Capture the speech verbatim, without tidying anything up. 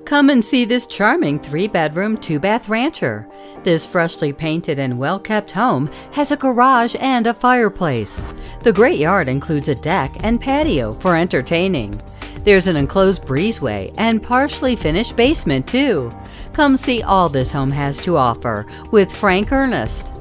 Come and see this charming three-bedroom, two-bath rancher. This freshly painted and well-kept home has a garage and a fireplace. The great yard includes a deck and patio for entertaining. There's an enclosed breezeway and partially finished basement too. Come see all this home has to offer with Frank Ernest.